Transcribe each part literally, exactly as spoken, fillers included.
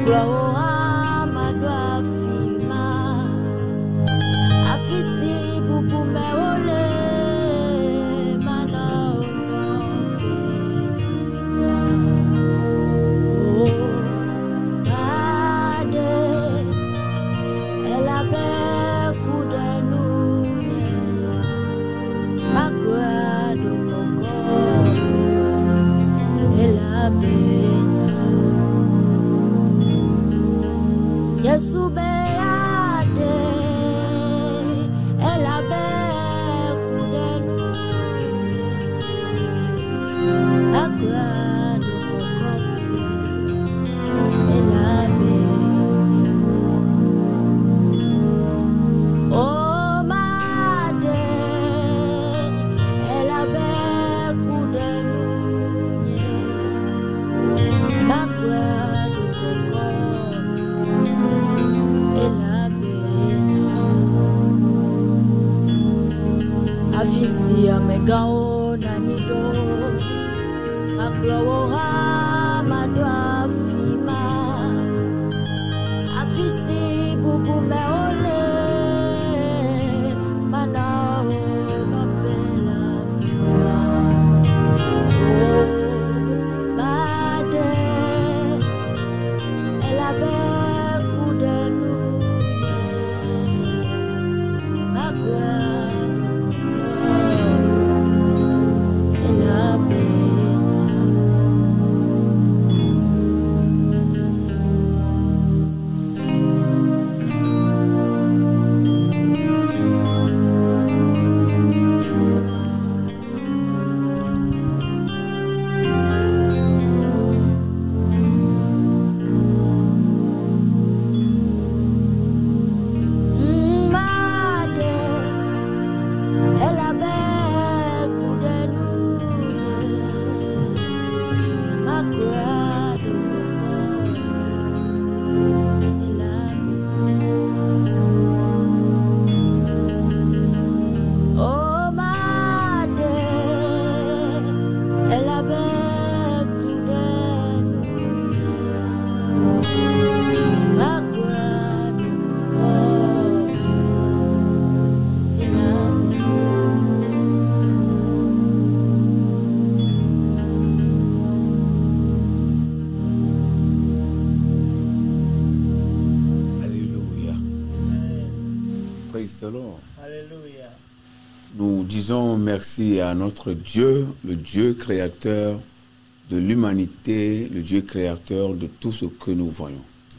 Alléluia. Nous disons merci à notre Dieu, le Dieu créateur de l'humanité, le Dieu créateur de tout ce que nous voyons.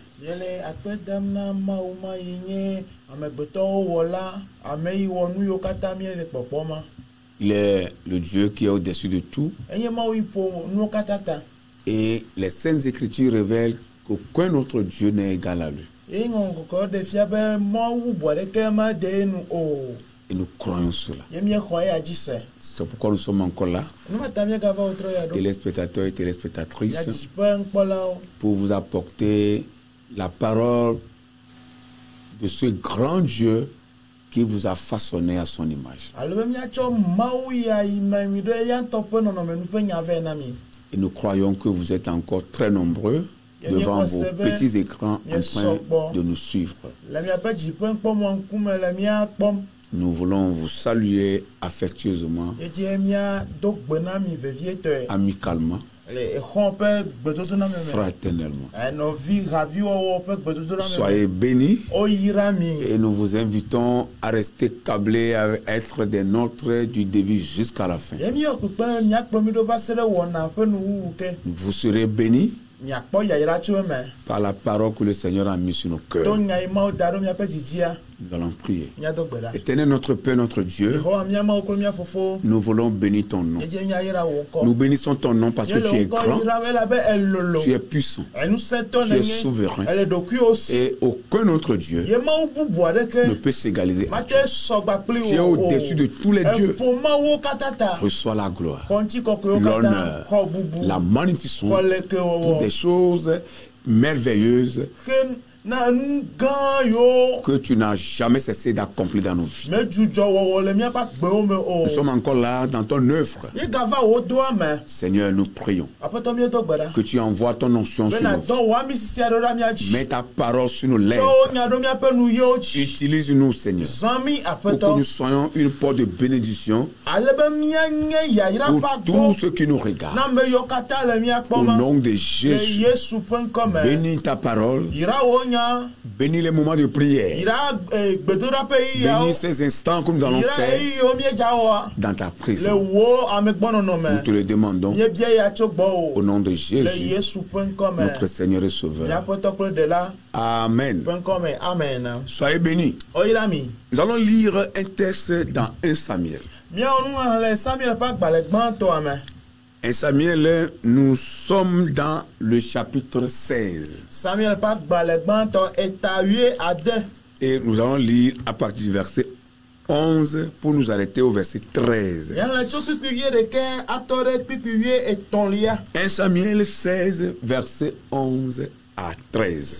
Il est le Dieu qui est au-dessus de tout. Et les Saintes Écritures révèlent qu'aucun autre Dieu n'est égal à lui. Et nous croyons cela. C'est pourquoi nous sommes encore là, téléspectateurs et téléspectatrices, pour vous apporter la parole de ce grand Dieu qui vous a façonné à son image. Et nous croyons que vous êtes encore très nombreux devant vos petits écrans en train de nous suivre. Nous voulons vous saluer affectueusement, amicalement, fraternellement. Soyez bénis et nous vous invitons à rester câblés, à être des nôtres du début jusqu'à la fin. Vous serez bénis par la parole que le Seigneur a mise sur nos cœurs. Nous allons prier. Éternel notre Père, notre Dieu, nous voulons bénir ton nom. Nous bénissons ton nom parce que tu es grand, tu es puissant, tu es souverain. Et aucun autre Dieu ne peut s'égaliser à toi. Tu es au-dessus de tous les dieux. Reçois la gloire, l'honneur, la magnificence pour des choses merveilleuses que tu n'as jamais cessé d'accomplir dans nos vies. Nous sommes encore là dans ton œuvre. Seigneur, nous prions que tu envoies ton onction sur nous. Mets ta parole sur nos lèvres. Utilise-nous, Seigneur, pour que nous soyons une porte de bénédiction pour tous ceux qui nous regardent. Au nom de Jésus, bénis ta parole. Bénis les moments de prière. Bénis ces instants que nous allons faire dans ta présence. Nous te le demandons au nom de Jésus, notre Seigneur et Sauveur. Amen. Soyez bénis. Nous allons lire un texte dans un Samuel. un Samuel, nous sommes dans le chapitre seize. Et nous allons lire à partir du verset onze pour nous arrêter au verset treize. un Samuel seize, verset onze à treize.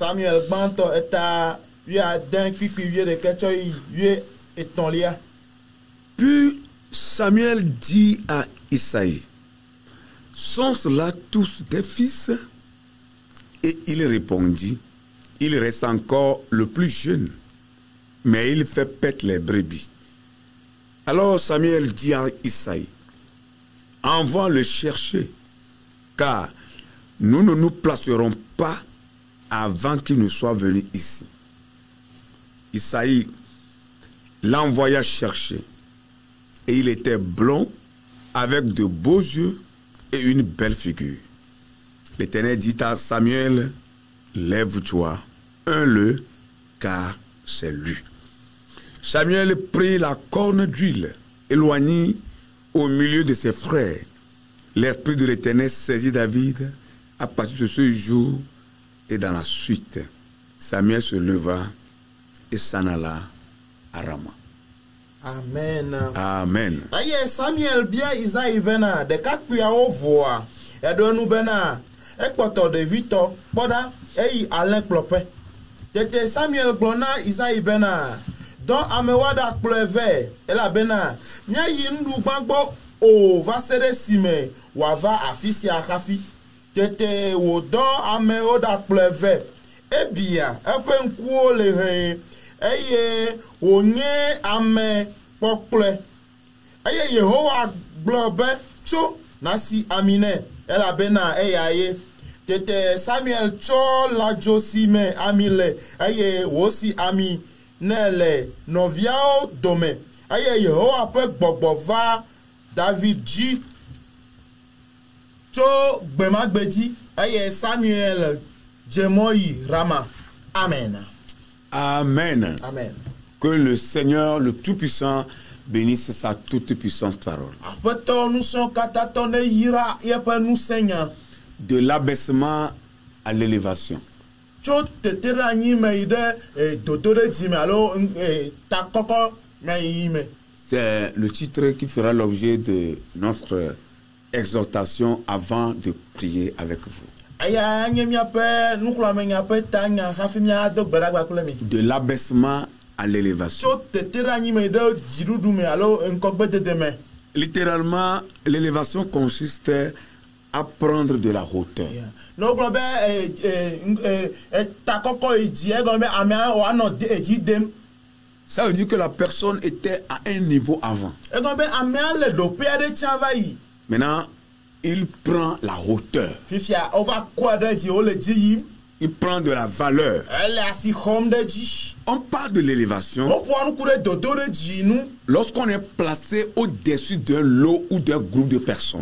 Puis Samuel dit à Isaïe: sont-ce là tous tes fils? Et il répondit: il reste encore le plus jeune, mais il fait paître les brebis. Alors Samuel dit à Isaïe: envoie le chercher, car nous ne nous placerons pas avant qu'il ne soit venu ici. Isaïe l'envoya chercher, et il était blond, avec de beaux yeux et une belle figure. L'Éternel dit à Samuel: lève-toi, un-le, car c'est lui. Samuel prit la corne d'huile, éloigné au milieu de ses frères. L'Esprit de l'Éternel saisit David à partir de ce jour et dans la suite. Samuel se leva et s'en alla à Rama. Amen. Amen. Aye Samuel bien Isaïe bena de kakuya ovoa. E do nu bena e poto de Victor poda e Alain Clopin. Tete Samuel glona Isaïe bena don amewada pleve e la bena nya yindu gbagbo o va sere sime wa va afisi akafi. Tete wo don ameoda pleve e bia e pe nkuo le he eye onye ame pokple eye Yehowa globe cho nasi amine ela bena eyaye tete Samuel cho la josime amile eye wosi ami nele noviao dome eye Yehowa pe gbogbo va David ji cho gbemagbeji eye Samuel jemoyi Rama. Amen. Amen. Amen. Que le Seigneur, le Tout-Puissant, bénisse sa toute puissante parole. De l'abaissement à l'élévation. C'est le titre qui fera l'objet de notre exhortation avant de prier avec vous. De l'abaissement à l'élévation. Littéralement, l'élévation consiste à prendre de la hauteur. Ça veut dire que la personne était à un niveau avant. Maintenant, il prend la hauteur. Il prend de la valeur. On parle de l'élévation lorsqu'on est placé au-dessus d'un lot ou d'un groupe de personnes.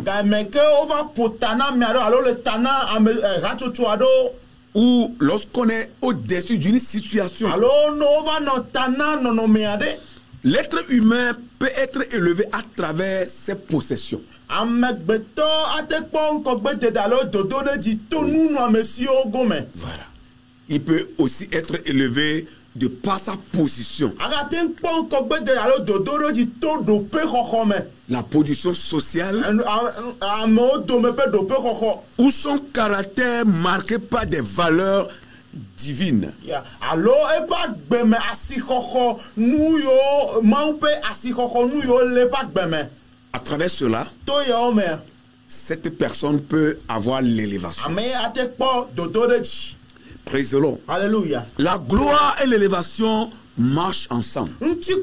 Ou lorsqu'on est au-dessus d'une situation. L'être humain peut être élevé à travers ses possessions. Voilà. Il peut aussi être élevé de par sa position. La position sociale ou son caractère marqué par des valeurs divine. Allo e pa gbeme asikoko nu yo maupe asikoko nu yo le pa gbeme. À travers cela, to yo me cette personne peut avoir l'élévation. Ame ate po dodoreji. Praise the Lord. Alléluia. La gloire et l'élévation marchent ensemble. Qui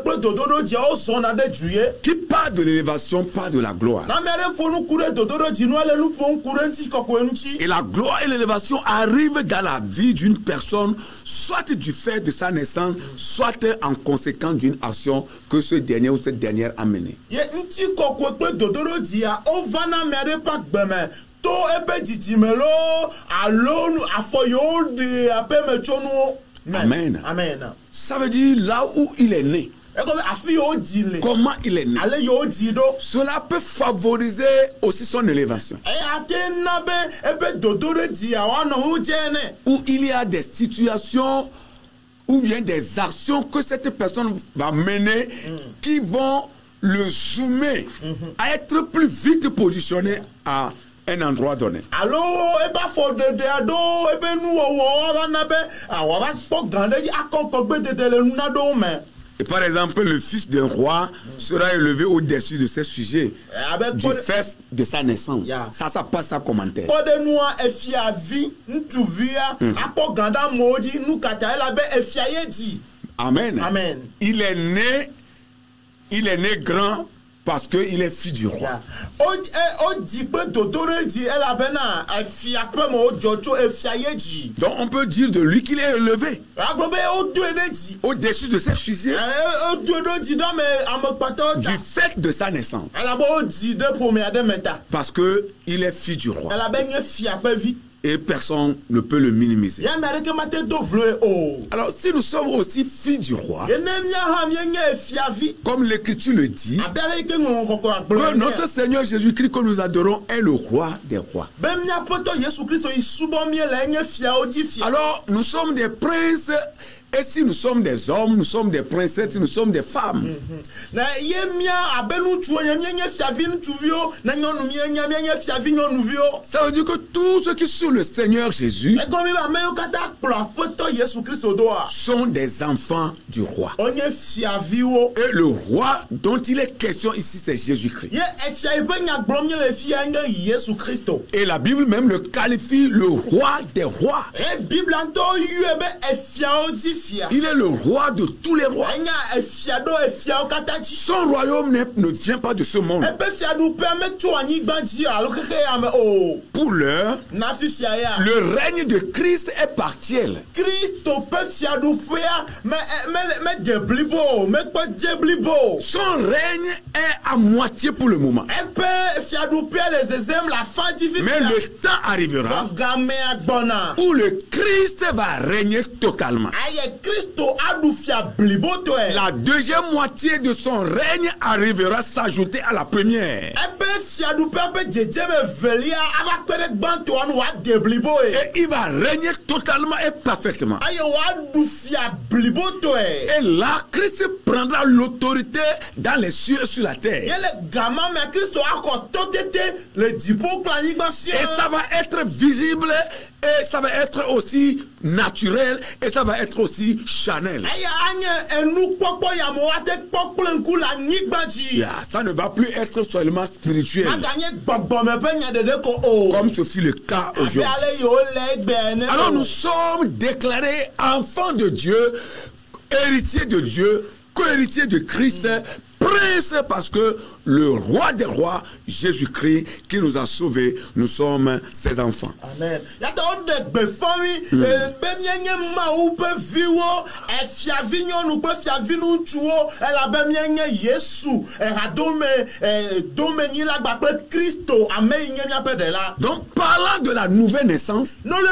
parle de l'élévation parle de la gloire. Et la gloire et l'élévation arrivent dans la vie d'une personne, soit du fait de sa naissance, soit en conséquence d'une action que ce dernier ou cette dernière a menée. To ebe didimelo alonu afoyo de apeme chono. Amen. Amen. Ça veut dire là où il est né. Comment il est né. Cela peut favoriser aussi son élévation. Où il y a des situations ou bien des actions que cette personne va mener mm. qui vont le zoomer mm-hmm. à être plus vite positionné à un endroit donné. Allo e ba fo de de ado e be nu wo wa na be awa ba po grande ji akoko gbe de de le nu na do me. Et par exemple, le fils d'un roi sera élevé au-dessus de ses sujets du fait de sa naissance. Yeah. Ça, ça passe à commentaire. Amen. Amen. Il est né, il est né grand parce qu'il est fils du roi. Donc on peut dire de lui qu'il est élevé au-dessus de ses sujets du fait de sa naissance. Parce qu'il est fils du roi. Et personne ne peut le minimiser. Alors, si nous sommes aussi filles du roi, comme l'Écriture le dit, que notre Seigneur Jésus-Christ que nous adorons est le roi des rois. Alors, nous sommes des princes. Et si nous sommes des hommes, nous sommes des princesses, nous sommes des femmes. Ça veut dire que tous ceux qui sont le Seigneur Jésus sont des enfants du roi. Et le roi dont il est question ici, c'est Jésus-Christ. Et la Bible même le qualifie le roi des rois. Il est le roi de tous les rois. Son royaume ne, ne vient pas de ce monde. Pour l'heure, le règne de Christ est partiel. Son règne est à moitié pour le moment. Mais le temps arrivera où le Christ va régner totalement. La deuxième moitié de son règne arrivera s'ajouter à la première. Et il va régner totalement et parfaitement. Et là, Christ prendra l'autorité dans les cieux et sur la terre. Et ça va être visible. Et ça va être aussi naturel et ça va être aussi charnel. Yeah, ça ne va plus être seulement spirituel. Comme ce fut le cas aujourd'hui. Alors nous sommes déclarés enfants de Dieu, héritiers de Dieu, co-héritiers de Christ, prince parce que le roi des rois, Jésus-Christ, qui nous a sauvés, nous sommes ses enfants. Amen. Donc, parlant de la nouvelle naissance,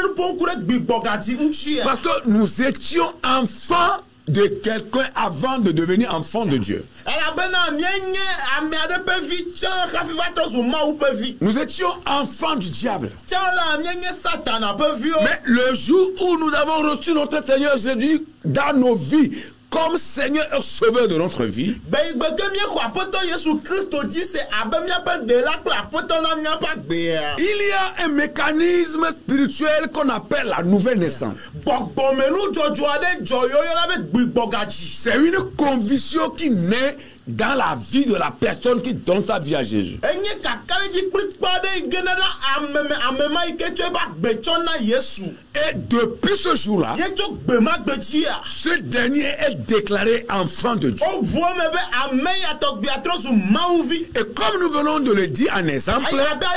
parce que nous étions enfants de quelqu'un avant de devenir enfant de Dieu. Nous étions enfants du diable. Mais le jour où nous avons reçu notre Seigneur Jésus dans nos vies comme Seigneur et Sauveur de notre vie, il y a un mécanisme spirituel qu'on appelle la nouvelle naissance. C'est une conviction qui naît dans la vie de la personne qui donne sa vie à Jésus. Et depuis ce jour-là, ce dernier est déclaré enfant de Dieu. Et comme nous venons de le dire en exemple,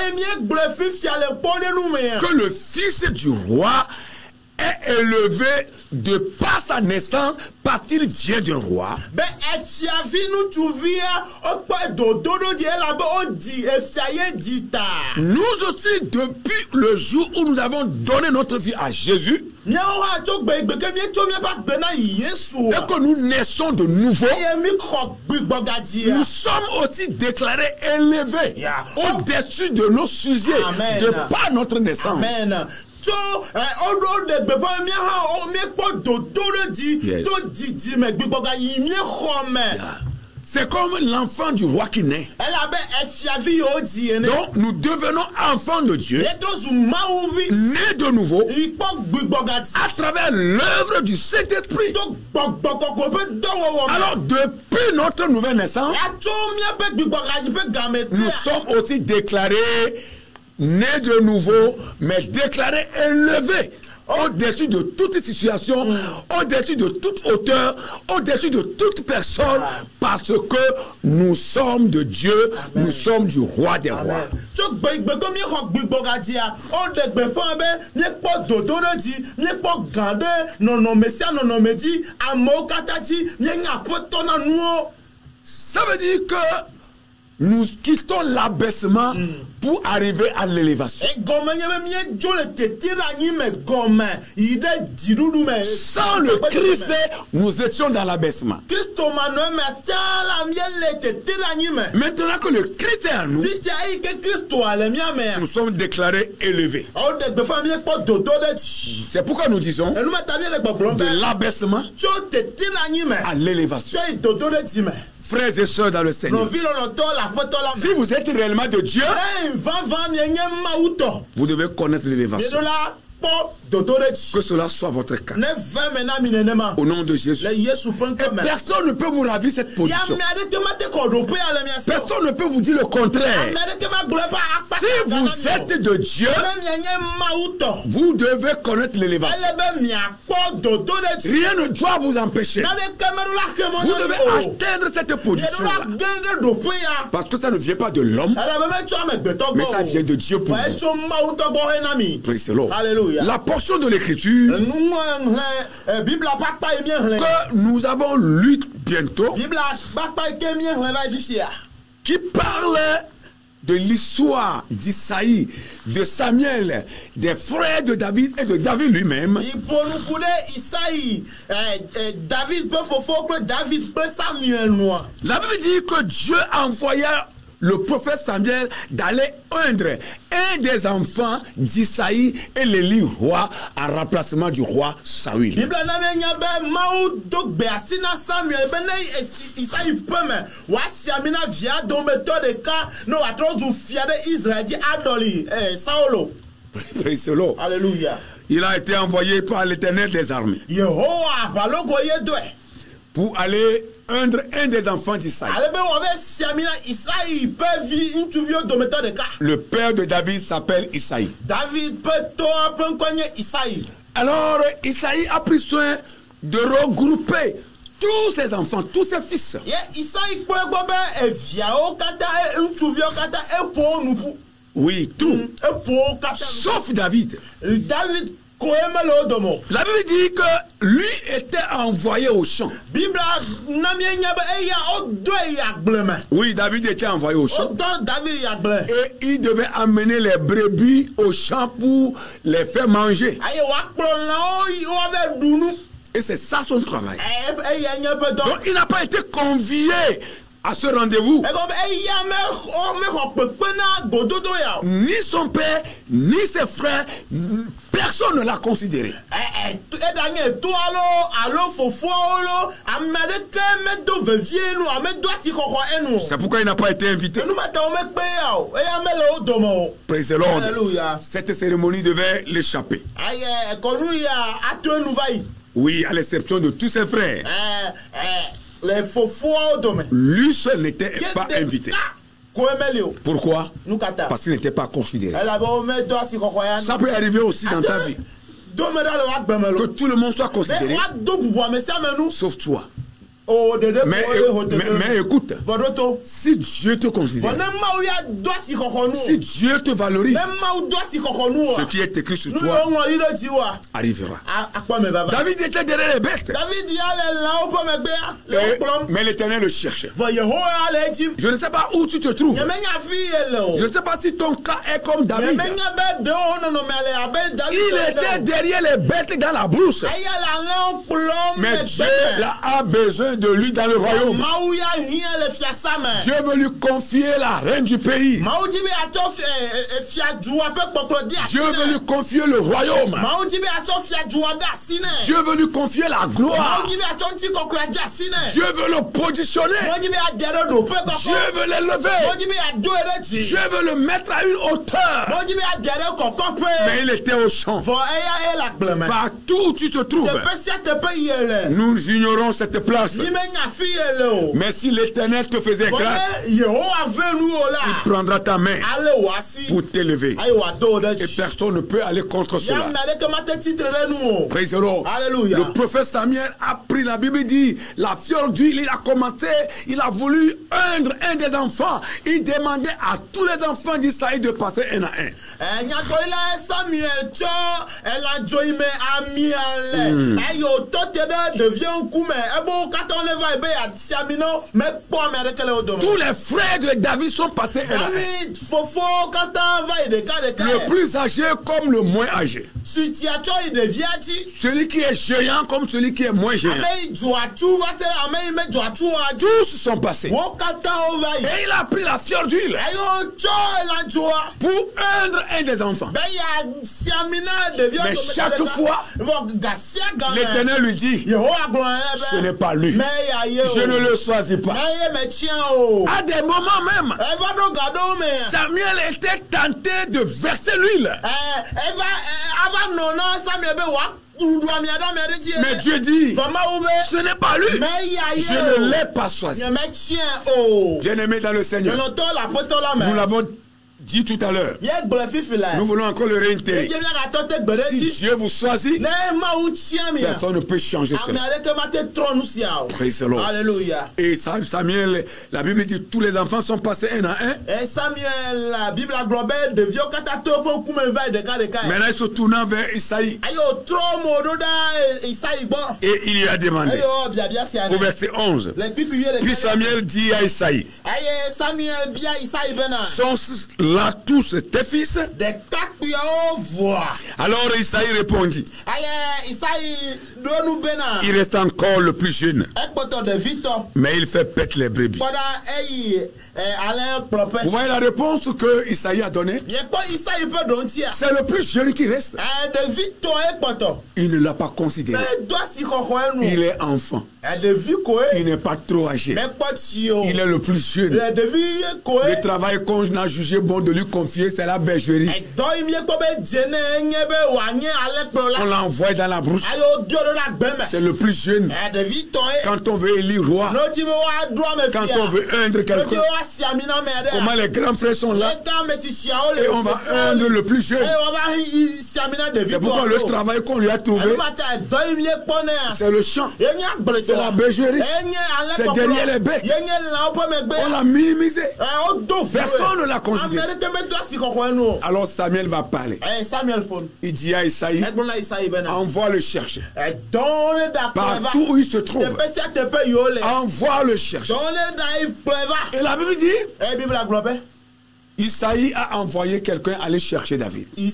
que le fils du roi est élevé de par sa naissance parce qu'il vient d'un roi. Nous aussi, depuis le jour où nous avons donné notre vie à Jésus, et que nous naissons de nouveau, nous sommes aussi déclarés élevés au-dessus de nos sujets. Amen. De par notre naissance. Amen. C'est comme l'enfant du roi qui naît. Donc nous devenons enfants de Dieu, nés de nouveau, à travers l'œuvre du Saint-Esprit. Alors depuis notre nouvelle naissance, nous sommes aussi déclarés nés de nouveau, mais déclarés élevés au-dessus de toute situation, mm. au-dessus de toute hauteur, au-dessus de toute personne, parce que nous sommes de Dieu, Amen. Nous sommes du roi des Amen. Rois. Ça veut dire que nous quittons l'abaissement mm. pour arriver à l'élévation. Sans le Christ, nous étions dans l'abaissement. Maintenant que le Christ est en nous, nous sommes déclarés élevés. C'est pourquoi nous disons de l'abaissement à l'élévation. Frères et sœurs dans le Seigneur, si vous êtes réellement de Dieu, vous devez connaître l'élévation. Que cela soit votre cas. Au nom de Jésus. Et personne ne peut vous ravir cette position. Personne ne peut vous dire le contraire. Si vous êtes de Dieu, vous devez connaître l'élévation. Rien ne doit vous empêcher. Vous devez atteindre cette position. Parce que ça ne vient pas de l'homme, mais ça vient de Dieu pour vous. Praise the Lord. La portion de l'écriture que nous avons lu bientôt, qui parle de l'histoire d'Isaïe, de Samuel, des frères de David et de David lui-même. La Bible dit que Dieu envoya le prophète Samuel d'aller oindre un des enfants d'Isaïe et l'élit roi en remplacement du roi Saül. Praise the Lord. Alléluia. Il a été envoyé par l'Éternel des armées pour aller oindre un des enfants d'Isaïe. Le père de David s'appelle Isaïe. Alors Isaïe a pris soin de regrouper tous ses enfants, tous ses fils. Oui, tout. Sauf David. La Bible dit que lui était envoyé au champ. Oui, David était envoyé au champ. Et il devait amener les brebis au champ pour les faire manger. Et c'est ça son travail. Donc il n'a pas été convié à ce rendez-vous. Ni son père, ni ses frères, personne ne l'a considéré. C'est pourquoi il n'a pas été invité. Praise the Lord. Cette cérémonie devait l'échapper. Oui, à l'exception de tous ses frères. Lui seul n'était pas invité. Pourquoi? Parce qu'il n'était pas considéré. Ça peut arriver aussi dans ta vie. Que tout le monde soit considéré, sauf toi. Mais, mais, mais écoute, si Dieu te considère, si Dieu te valorise, ce qui est écrit sur toi arrivera. David était derrière les bêtes, et, mais l'Éternel le cherchait. Je ne sais pas où tu te trouves. Je ne sais pas si ton cas est comme David. Il était derrière les bêtes dans la brousse, mais Dieu a besoin de lui dans le royaume. Dieu veut lui confier la reine du pays. Dieu veut lui confier le royaume. Dieu veut lui confier la gloire. Dieu veut le positionner. Dieu veut l'élever. Dieu veut le mettre à une hauteur. Mais il était au champ. Partout où tu te trouves, nous ignorons cette place. Mais si l'Éternel te faisait grâce, il prendra ta main pour t'élever. Et personne ne peut aller contre cela. Praise the Lord. Le prophète Samuel a pris, la Bible dit, la fiole d'huile, il a commencé, il a voulu ungre un des enfants. Il demandait à tous les enfants d'Israël de passer un à un. Mm. Tous les frères de David sont passés un à un. Le plus âgé comme le moins âgé. Celui qui est géant comme celui qui est moins géant. Tous sont passés. Et il a pris la fiole d'huile pour ungre un des enfants. Mais chaque fois, l'Éternel lui dit, ce n'est pas lui. Je ne le choisis pas. À des moments même, Samuel était tenté de verser l'huile. Mais Dieu dit, ce n'est pas lui. Je ne l'ai pas choisi. Bien-aimé dans le Seigneur, nous l'avons dit tout à l'heure. Nous voulons encore le réitérer. Si Dieu vous choisit, personne ne peut changer cela. Praise the Lord. Alléluia. Et Samuel, la Bible dit tous les enfants sont passés un à un. Et Samuel, la Bible globale de vieux maintenant, il se tournant vers Isaïe. Et il lui a demandé, au verset onze, puis Samuel dit à Isaïe, sont là tous tes fils? Alors Isaïe répondit, il reste encore le plus jeune, mais il fait pète les brebis. Vous voyez la réponse que Isaïe a donnée? C'est le plus jeune qui reste. Il ne l'a pas considéré. Il est enfant. Il n'est pas trop âgé. Il est le plus jeune. Le travail qu'on a jugé bon de lui confier, c'est la bergerie. On l'a envoyé dans la brousse. C'est le plus jeune. Quand on veut élire roi, quand on veut ungre quelqu'un, comment les grands frères sont là et on va ungre le plus jeune. C'est pourquoi le travail qu'on lui a trouvé, c'est le champ, c'est la bergerie, c'est derrière les bêtes. On l'a minimisé. Personne ne l'a considéré. Alors Samuel va parler. Il dit à Isaïe, envoie le chercher. Partout où il se trouve, envoie le chercher. Et la Bible dit, Isaïe a envoyé quelqu'un aller chercher David. Et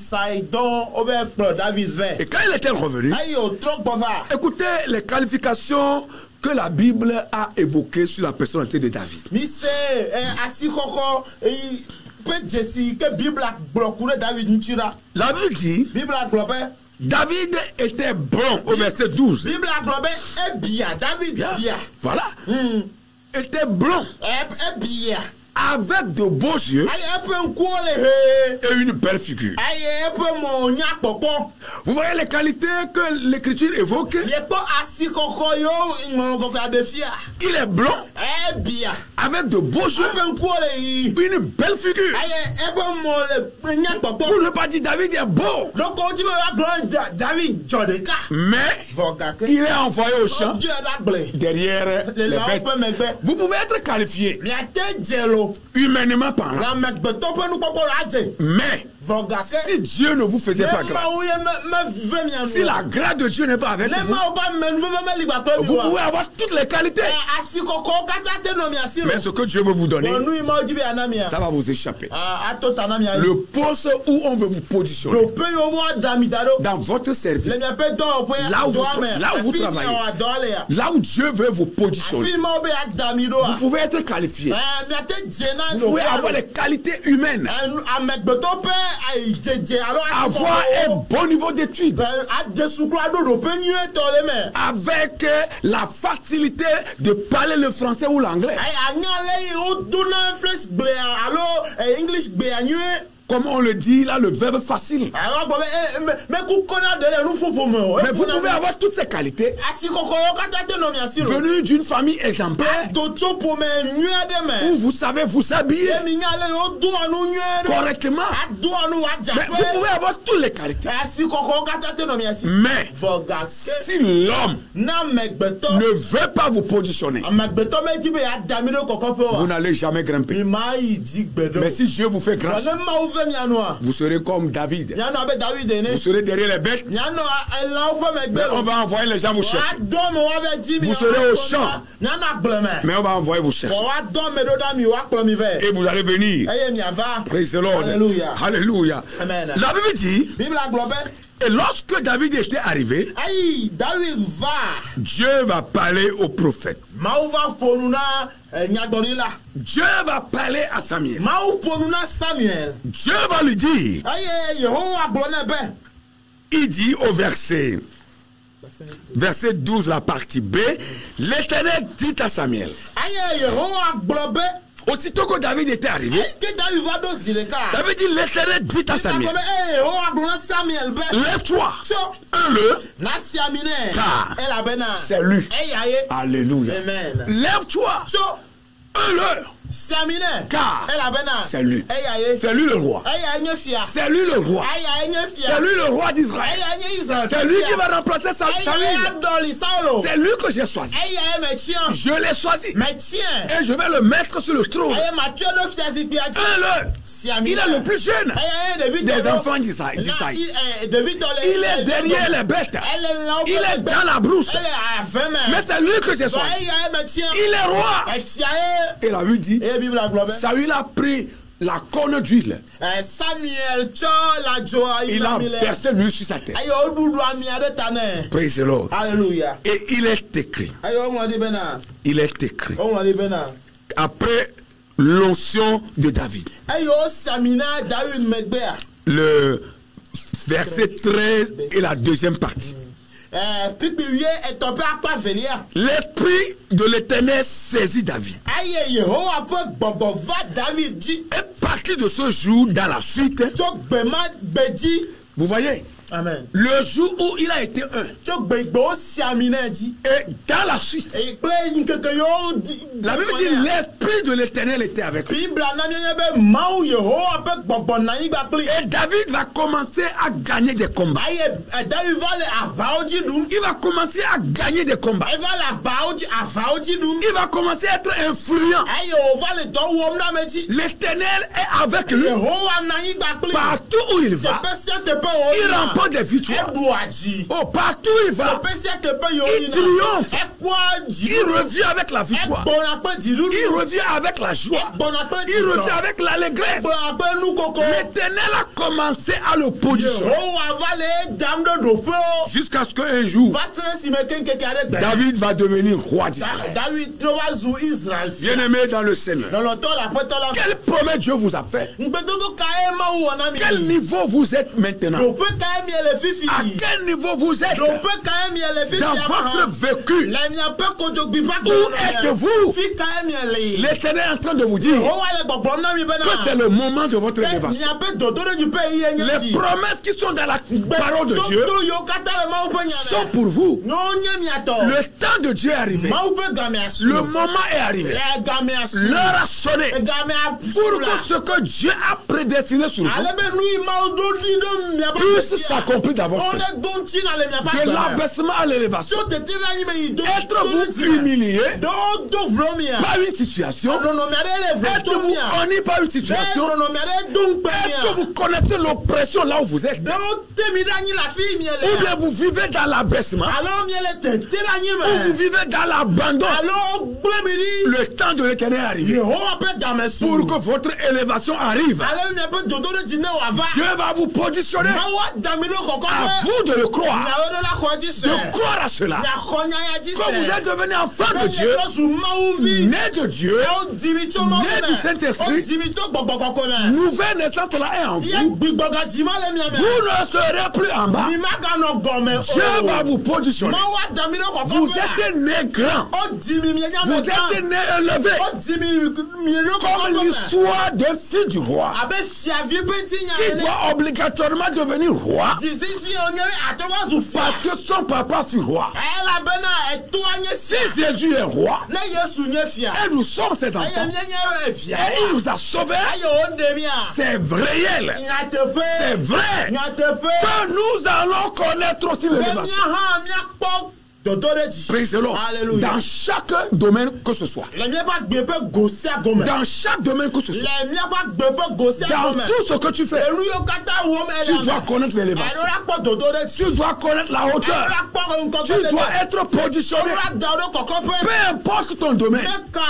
quand il était revenu, écoutez les qualifications que la Bible a évoquées sur la personnalité de David. La Bible dit David était bon au verset douze. Bien. Voilà. Mm. Était blond. Avec de beaux yeux et une belle figure. Vous voyez les qualités que l'Écriture évoque. Il est blond avec de beaux yeux, une belle figure. Pour ne pas dire David est beau. Mais il est envoyé au champ derrière les bêtes. Vous pouvez être qualifié humainement parlant. Mais si Dieu ne vous faisait pas grâce, si la grâce de Dieu n'est pas avec vous, vous pouvez avoir toutes les qualités. Mais ce que Dieu veut vous donner, ça va vous échapper. Le poste où on veut vous positionner, dans votre service, là où vous, là où vous travaillez, là où Dieu veut vous positionner, vous pouvez être qualifié. Vous pouvez avoir les qualités humaines. Avoir un bon niveau d'études. Avec la facilité de parler le français ou l'anglais. Comme on le dit là, le verbe facile. Mais vous pouvez avoir toutes ces qualités venues d'une famille exemplaire où vous savez vous habiller correctement. Mais vous pouvez avoir toutes les qualités. Mais si l'homme ne veut pas vous positionner, vous n'allez jamais grimper. Mais si Dieu vous fait grâce, vous serez comme David. Vous serez derrière les bêtes. Mais on va envoyer les gens vous chercher. Vous serez au champ. Mais on va envoyer vous chercher. Et vous allez venir. Praise the Lord. Alléluia. Alléluia. La Bible dit, et lorsque David était arrivé, Dieu va parler au prophète. Dieu va parler à Samuel. Dieu va lui dire, il dit au verset, verset douze, la partie B, l'Éternel dit à Samuel. Aussitôt que David était arrivé, David dit, l'Éternel dit à Samuel, lève-toi, un-le, car c'est lui. Alléluia. Lève-toi, un-le, car c'est lui. C'est lui le roi. C'est lui le roi. C'est lui le roi d'Israël. C'est lui qui va remplacer Saül. C'est lui que j'ai choisi. Je l'ai choisi. Et je vais le mettre sur le trône. Un-le. Il est le plus jeune des enfants d'Israël. Il est derrière les bêtes. Il est dans la brousse. Mais c'est lui que j'ai choisi. Il est roi. Et la Bible dit, Saül a pris la corne d'huile. Il a versé l'huile sur sa tête. Praise the Lord. Alléluia. Et il est écrit. Il est écrit. Après l'onction de David. Le verset treize et la deuxième partie. L'esprit de l'Éternel saisit David. Et parti de ce jour dans la suite, vous voyez, amen, le jour où il a été un, et dans la suite, la Bible dit l'esprit de l'Éternel était avec lui. Et David va commencer à gagner des combats. Il va commencer à gagner des combats. Il va commencer à être influent. L'Éternel est avec lui. Partout où il va, il remporte remporte des victoires. Oh, partout il va, il triomphe. Il revient avec la victoire. Il revient avec la joie. Il revient avec l'allégresse. L'Éternel a commencé à le positionner. Jusqu'à ce qu'un jour, David va devenir roi d'Israël. Bien-aimé dans le Seigneur, quelle promesse Dieu vous a fait? Quel niveau vous êtes maintenant? À quel niveau vous êtes dans votre vécu? Où êtes-vous? L'Éternel est en train de vous dire que c'est le moment de votre élévation. Les promesses qui sont dans la parole de Dieu sont pour vous. Le temps de Dieu est arrivé. Le moment est arrivé. L'heure a sonné pour que ce que Dieu a prédestiné sur vous puisse s'accomplir dans votre vie. De l'abaissement à l'élévation. Être vous humilié par une situation. Être vous honni par une situation. Est-ce que vous connaissez l'oppression là où vous êtes? Ou bien vous vivez dans l'abaissement? Ou vous vivez dans l'abandon? Le temps de l'Éternel est arrivé pour que votre élévation arrive. Dieu va vous positionner. À vous de le croire. De croire à cela. Quand vous êtes devenu enfant de Dieu, né de Dieu, né du Saint-Esprit, nouvelle naissance là est en vous. Vous ne serez plus en bas. Dieu va vous positionner. Vous êtes né grand. Vous êtes né élevé. Comme l'histoire d'un fils du roi qui doit obligatoirement devenir roi parce que son papa fut roi. Si Jésus est roi et nous sommes ses enfants et il nous a sauvés, c'est réel, c'est vrai que nous allons connaître aussi l'élévation. Praise the Lord. Dans chaque domaine que ce soit. Dans chaque domaine que ce soit. Dans tout ce que tu fais. Tu dois connaître l'élévation. Tu dois connaître la hauteur. Tu dois être positionné. Peu importe ton domaine.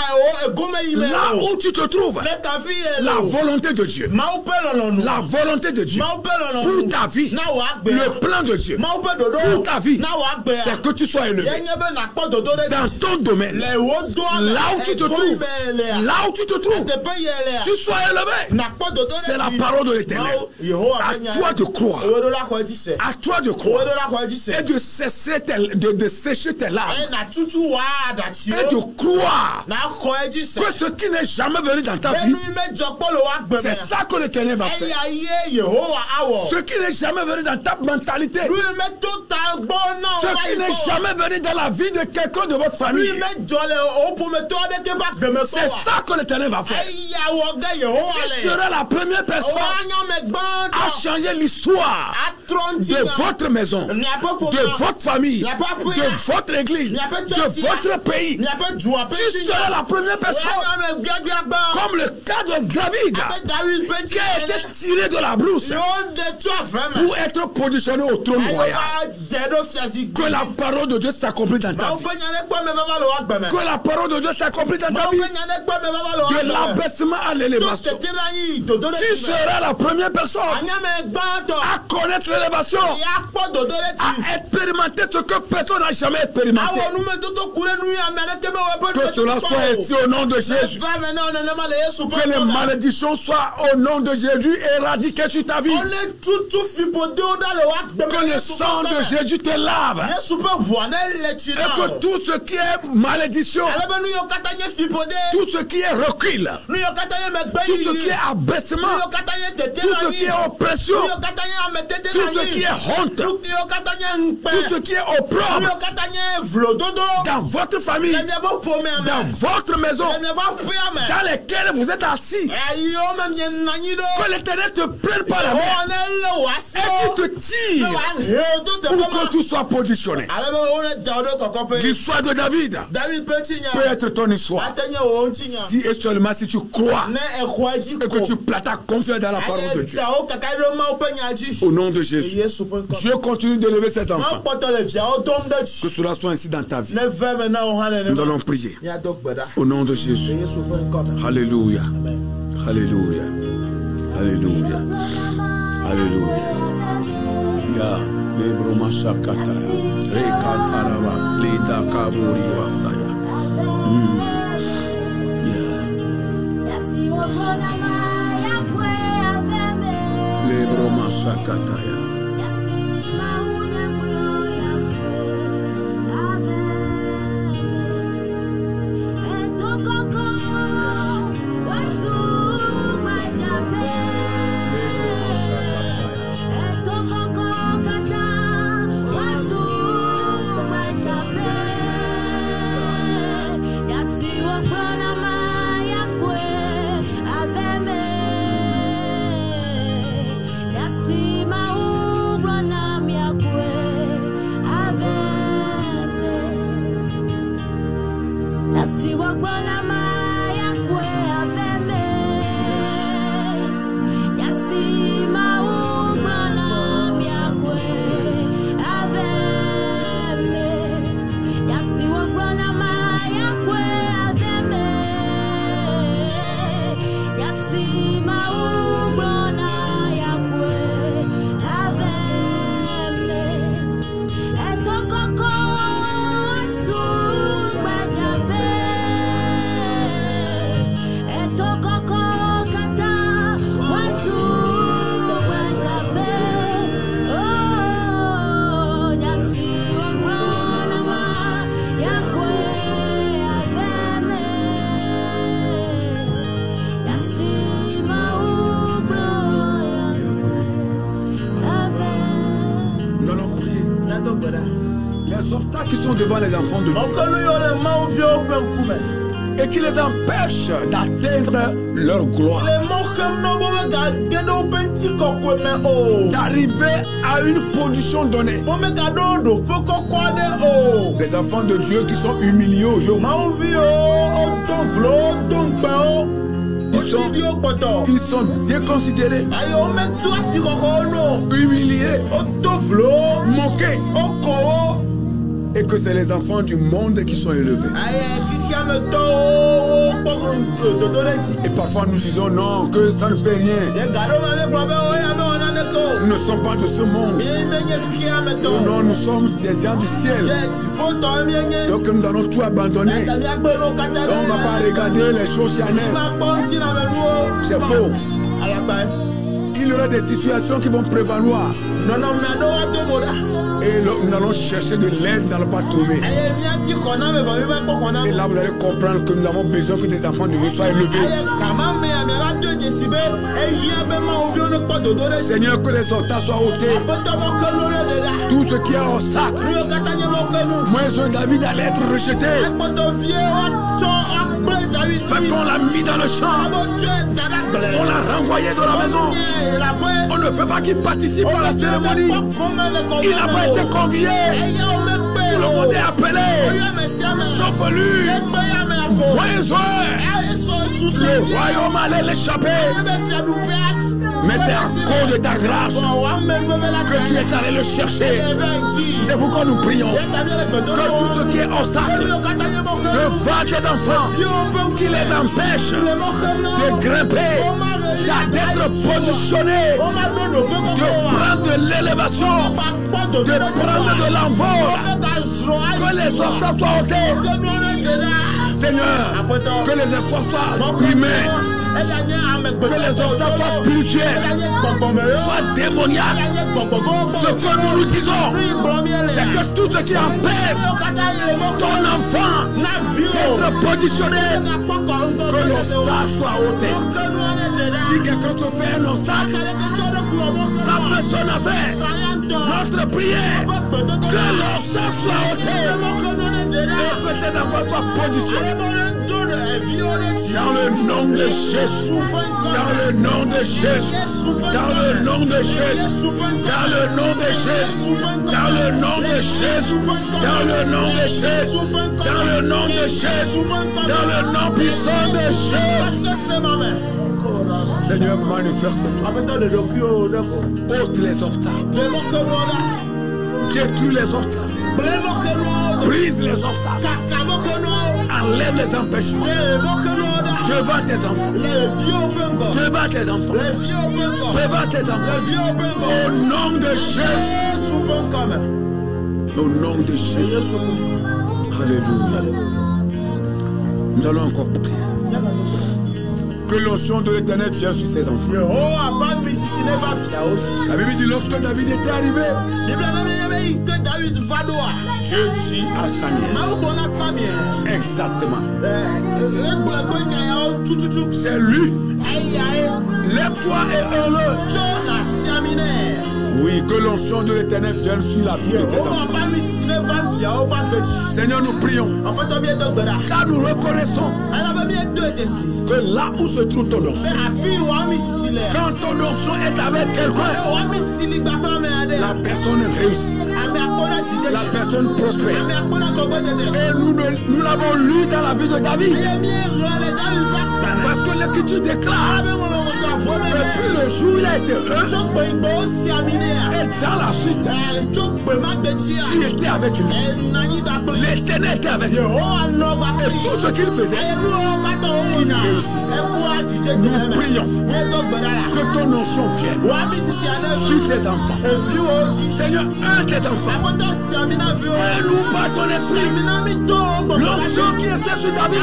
Là où tu te trouves. La volonté de Dieu. La volonté de Dieu. Pour ta vie. Le plan de Dieu. Pour ta vie. C'est que tu sois élevé. Dans ton domaine, là où tu te trouves, là où tu te trouves, tu sois élevé. C'est la parole de l'Éternel. À toi de croire. À toi de croire. Et de cesser tes, de, de sécher tes larmes. Et de croire que ce qui n'est jamais venu dans ta vie, c'est ça que l'Éternel va faire. Ce qui n'est jamais venu dans ta mentalité, ce qui n'est jamais venu dans la vie de quelqu'un de votre famille, c'est ça que l'Éternel va faire. Tu seras la première personne à changer l'histoire de votre maison, de votre famille, de votre église, de votre pays. Tu seras la première personne, comme le cas de David, qui a été tiré de la brousse pour être positionné au trône royal. Que la parole de Dieu s'accomplit dans ta vie. Que la parole de Dieu s'accomplit dans ta vie. De l'abaissement à l'élévation. Tu seras la première personne à connaître l'élévation, à expérimenter ce que personne n'a jamais expérimenté. Que cela soit ici au nom de Jésus. Que les malédictions soient au nom de Jésus éradiquées sur ta vie. Que le sang de Jésus te lave. Et que tout ce qui est malédiction, tout ce qui est recul, tout ce qui est abaissement, tout ce qui est oppression, tout ce qui est honte, tout ce qui est opprobre dans votre famille, dans votre maison, dans lesquelles vous êtes assis, que l'Éternel te prenne par la main et qu'il te tire pour que tu sois positionné. L'histoire de David peut être ton histoire. Si et seulement si tu crois et que tu places ta confiance dans la parole de Dieu. Au nom de Jésus. Dieu continue d'élever ses enfants. Que cela soit ainsi dans ta vie. Nous allons prier. Au nom de Jésus. Alléluia. Alléluia. Alléluia. Alléluia. Ya lebroma shakata. Rekantaraba. Leda kaburi wasaya. Lebroma shakata ya. Les obstacles qui sont devant les enfants de Dieu et qui les empêchent d'atteindre leur gloire, d'arriver à une position donnée. Les enfants de Dieu qui sont humiliés aujourd'hui, Ils sont, ils sont déconsidérés, humiliés, moqués. Et que c'est les enfants du monde qui sont élevés. Et parfois nous disons non, que ça ne fait rien. Nous ne sommes pas de ce monde. Non, nous sommes des gens du ciel. Donc nous allons tout abandonner. Donc, on ne va pas regarder les choses charnelles. C'est faux. Il y aura des situations qui vont prévaloir. Et nous allons chercher de l'aide, nous n'allons pas trouver. Et là, vous allez comprendre que nous avons besoin que des enfants de Dieu soient élevés. Seigneur, que les obstacles soient ôtés. Tout ce qui est obstacle. Moi, je David allait être rejeté. Fait qu'on l'a mis dans le champ. On l'a renvoyé dans la maison. On ne veut pas qu'il participe à la cérémonie. Il n'a pas été convié. Tout le monde est appelé. Sauf lui. Moïse, le royaume allait l'échapper. Mais c'est à cause de ta grâce que tu es allé le chercher. C'est pourquoi nous prions que tout ce qui est obstacle devant tes enfants, qui les empêche de grimper, d'être positionnés, de prendre de l'élévation, de prendre de l'envol, que les obstacles soient ôtés. Seigneur, que les efforts soient humains, que les obstacles soient spirituels, soient démoniaques. Ce que nous nous disons, c'est que tout ce qui empêche ton enfant d'être positionné, que l'obstacle soit ôté. Si quelqu'un te fait un obstacle, ça fait son affaire. Notre prière, que l'obstacle soit ôté et que tes enfants soient positionnés. Dans le nom de Jésus. Dans le nom de Jésus. Dans le nom de Jésus. Dans le nom de Jésus. Dans le nom de Jésus. Dans le nom de Jésus. Dans le nom de Jésus. Dans le nom puissant de Jésus. Seigneur, manifeste-toi. Ôte les obstacles. Détruis les obstacles. Brise les obstacles. Enlève les empêchements. Devant tes enfants. Devant tes enfants. Devant tes enfants. Au nom de Jésus. Au nom de Jésus. Alléluia. Nous allons encore prier. Que l'onction de l'Éternel vienne sur ses enfants. La Bible dit lorsque David était arrivé, Dieu dit à Samuel. Exactement. C'est lui. Lève-toi et heureux. Oui, que l'onction de l'Éternel vienne sur la vie de ses enfants. Seigneur, nous prions. Car nous reconnaissons que là où se trouve ton onction, quand ton onction est avec quelqu'un, la personne réussit. La personne prospère. Et nous, nous l'avons lu dans la vie de David. Parce que l'Écriture déclare depuis le jour où il a été heureux, et dans la suite, tu étais avec lui. L'Éternel était avec lui. Et tout ce qu'il faisait, il réussissait. Nous prions que ton onction vienne sur tes enfants. Seigneur, un tes enfants. Et nous passe ton esprit. L'onction qui était sur David.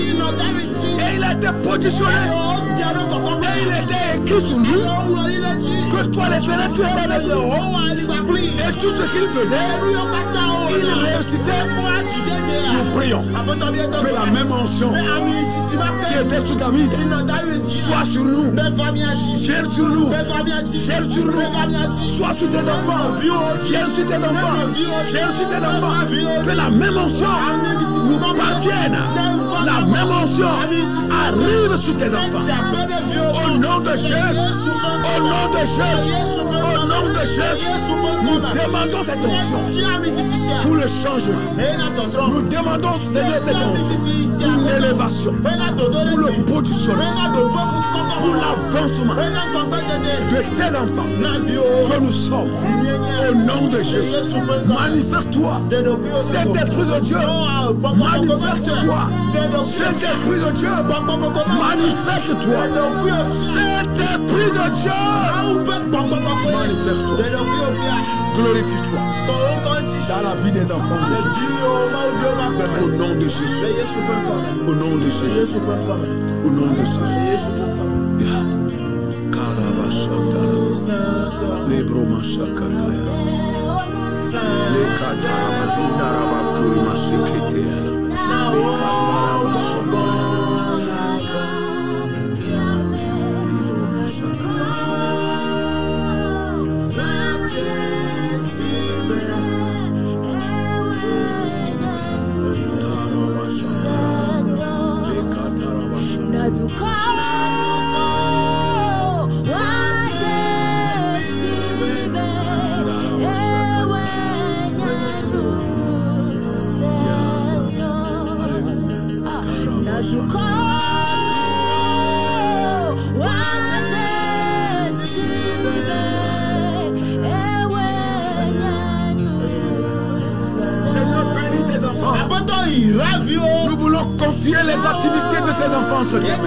Et il a été positionné. Et il était écrit sur lui que toi l'Éternel tu es avec lui. Et tout ce qu'il faisait, il réussissait. Nous prions que la même onction qui était sur David soit sur nous. Vienne sur nous. Vienne sur nous. Soit sur tes enfants. Vienne sur tes enfants. Vienne sur tes enfants. Que la même onction nous parvienne. La même onction arrive sur tes enfants. Au nom de Jésus. Au nom de Jésus. Au nom de Jésus. Nous demandons cette onction pour le changement. Nous demandons Seigneur cette onction pour l'élévation, pour le positionnement, pour l'avancement de tes enfants que nous sommes. Au nom de Jésus. Manifeste-toi. Saint-Esprit de Dieu. Manifeste-toi. Saint-Esprit de Dieu. Manifeste-toi. Saint-Esprit de Dieu. Manifeste-toi. Glorifie-toi dans la vie des enfants de Dieu. Au nom de Jésus. Au nom de Jésus. Au nom de Jésus. Les bromachakataya. Les katarabadindarabakuri mashiketea. Les Nous voulons confier les activités de tes enfants entre tes mains.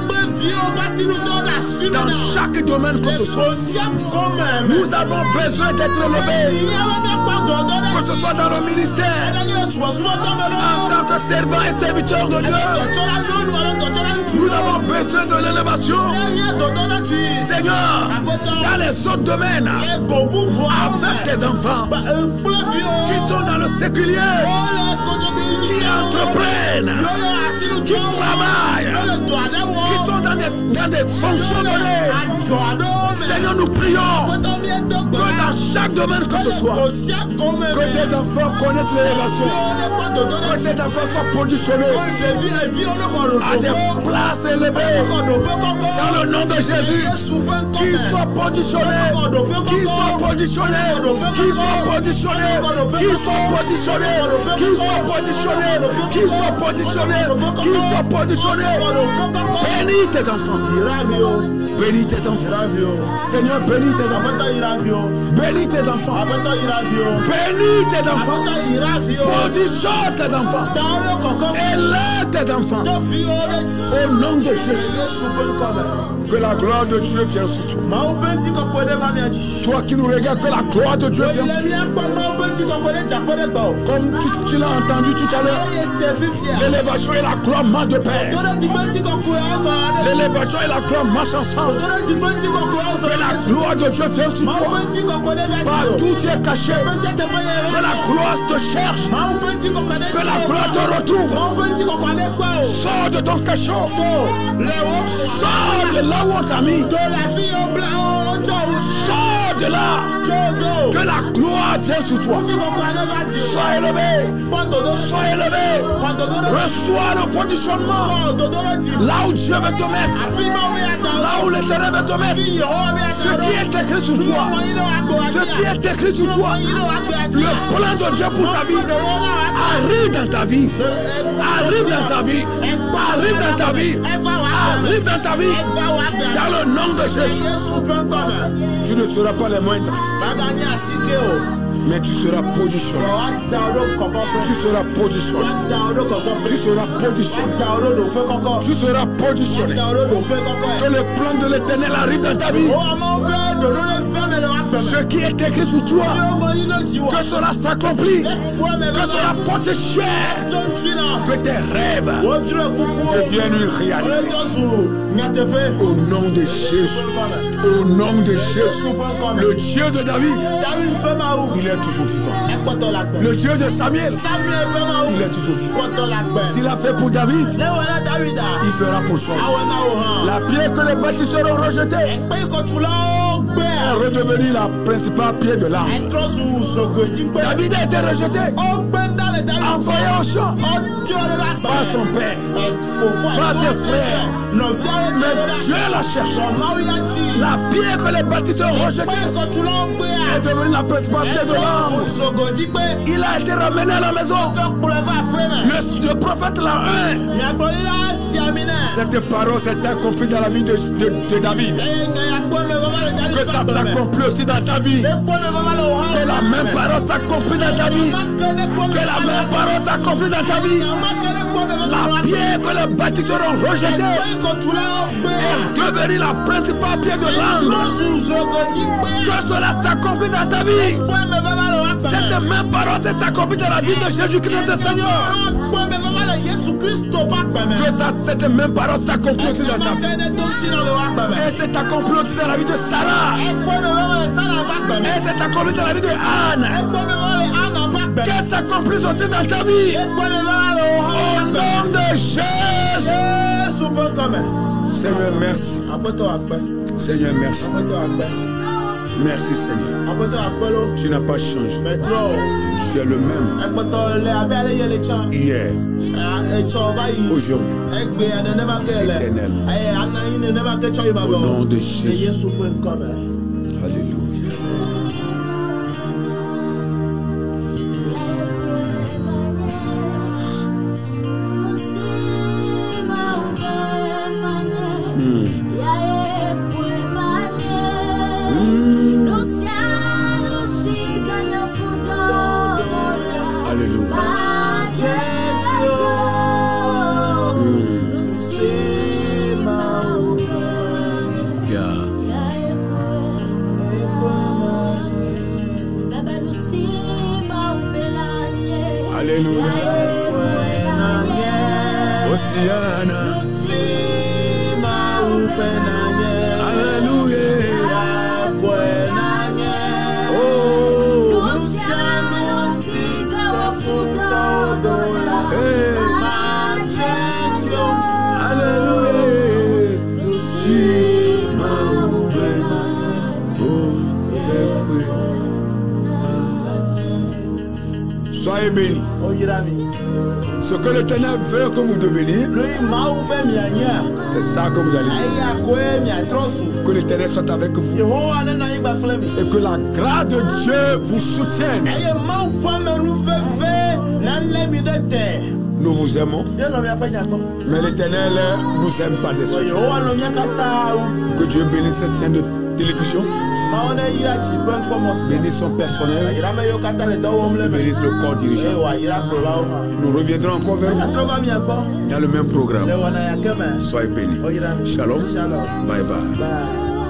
Dans chaque domaine que ce soit, nous avons besoin d'être élevés. Que ce soit dans le ministère, en tant que servant et serviteur de Dieu, nous avons besoin de l'élévation. Seigneur, dans les autres domaines, avec tes enfants qui sont dans le séculier, qui entreprennent, qui travaillent, qui sont dans des, dans des fonctions données. Seigneur, nous prions que dans Dans chaque domaine que ce soit, que tes enfants connaissent l'élévation, que tes enfants soient positionnés à des places élevées. Dans le nom de Jésus, qu'ils soient positionnés, qu'ils soient positionnés, qu'ils soient positionnés, qu'ils soient positionnés, qu'ils soient positionnés, qu'ils soient positionnés, qu'ils soient positionnés. Bénis tes enfants. Bénis tes enfants. Seigneur, bénis tes enfants. Bénis tes enfants. Bénis tes enfants. Positionne tes enfants. Élève tes enfants. Au nom de Jésus. Que la gloire de Dieu vienne sur toi. Toi qui nous regardes, que la gloire de Dieu vienne sur toi. Comme tu, tu l'as entendu tout à l'heure, l'élévation et la gloire marchent de pair. L'élévation et la gloire marchent ensemble. Que la gloire de Dieu vienne sur toi. Partout tu es caché. Que la gloire te cherche. Que la gloire te retrouve. Sors de ton cachot. Sors de là où on t'a mis. Sors de là. Que la gloire vienne sur toi. Sois élevé. Sois élevé. Reçois le positionnement. Là où Dieu veut te mettre. Là où l'Éternel veut te mettre. Ce qui est écrit sur toi. Ce qui est écrit sur toi. Le plan de Dieu pour ta vie. Arrive dans ta vie. Arrive dans ta vie. Arrive dans ta vie. Arrive dans ta vie. Dans le nom de Jésus. Tu ne seras pas les moindres. Mais tu seras positionné. Tu seras positionné. Tu seras positionné. Tu seras positionné. Que le plan de l'Éternel arrive dans ta vie. Ce qui est écrit sur toi, que cela s'accomplit. Que cela porte cher. Que tes rêves deviennent une réalité. Au nom de Jésus. Au nom de Jésus. Le Dieu de David, il est toujours vivant. Le Dieu de Samuel, il est toujours vivant. S'il a fait pour David, il fera pour soi. La pierre que les bâtisseurs ont rejetée est redevenue la principale pierre de l'âme. David a été rejeté, envoyé au champ par son père, par ses frères. Mais Dieu la cherche. La pierre que les bâtisseurs ont rejetée est devenue la principale pierre de l'âme. Il a été ramené à la maison. Le, le prophète l'a un. Cette parole s'est accomplie dans la vie de, de, de David. Que ça s'accomplit aussi dans ta vie. Que la même parole s'accomplit dans ta vie. Que la même parole s'accomplit dans ta vie. La pierre que les bâtisseurs ont rejetée est devenue la principale pierre de l'âme. Que cela s'accomplit dans ta vie. Cette même parole s'est accomplie dans la vie de Jésus-Christ notre Seigneur. Que ça, cette même parole s'accomplit aussi dans ta vie. Et c'est accompli aussi dans la vie de Sarah. Et c'est accompli dans la vie de Anne. Que ça s'accomplisse aussi dans ta vie. Au nom de Jésus. Seigneur, merci. Seigneur, merci. Merci Seigneur. Tu n'as pas changé. Tu es le même. Hier. Aujourd'hui. Éternel. Au nom de Jésus. Alléluia. Soyez bénis. Ce que l'Éternel veut que vous deveniez, c'est ça que vous allez dire. Que l'Éternel soit avec vous. Et que la grâce de Dieu vous soutienne. Nous vous aimons. Mais l'Éternel nous aime pas des choses. Que Dieu bénisse cette chaîne de télévision. Bénisse son personnel. Bénisse le corps dirigeant. Nous reviendrons encore vers vous dans le même programme. Soyez bénis. Shalom. Bye bye.